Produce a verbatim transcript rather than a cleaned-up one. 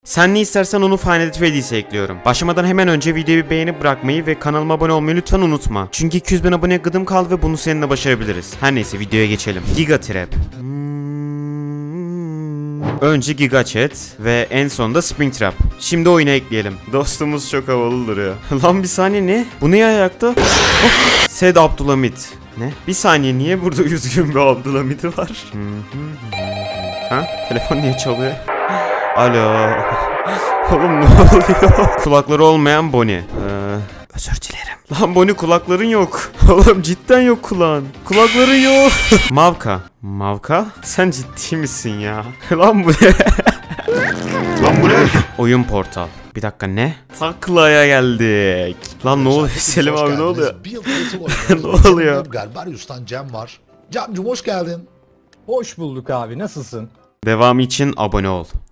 Sen ne istersen onu Final Edit ve Edit'e ekliyorum. Başlamadan hemen önce videoyu bir beğenip bırakmayı ve kanalıma abone olmayı lütfen unutma. Çünkü iki yüz bin aboneye gıdım kaldı ve bunu seninle başarabiliriz. Her neyse videoya geçelim. Giga Trap. Önce Giga Chat ve en sonunda Springtrap. Şimdi oyuna ekleyelim. Dostumuz çok havalı duruyor. Lan bir saniye, ne? Bu niye ayakta? Oh. Sed Abdülhamit. Ne? Bir saniye, niye burada üzgün bir Abdülhamit var? Ha? Telefon niye çalıyor? Alo. Oğlum ne oluyor? Kulakları olmayan Bonnie. Ee, özür dilerim. Lan Bonnie, kulakların yok. Oğlum cidden yok kulağın. Kulakların yok. Mavka. Mavka? Sen ciddi misin ya? Lan bu ne? Lan bu ne? Oyun Portal. Bir dakika, ne? Taklaya geldik. Lan ne oluyor Selim abi, ne oluyor? Ne oluyor? Garbarius'tan Cem var. Cem'cim hoş geldin. Hoş bulduk abi, nasılsın? Devamı için abone ol.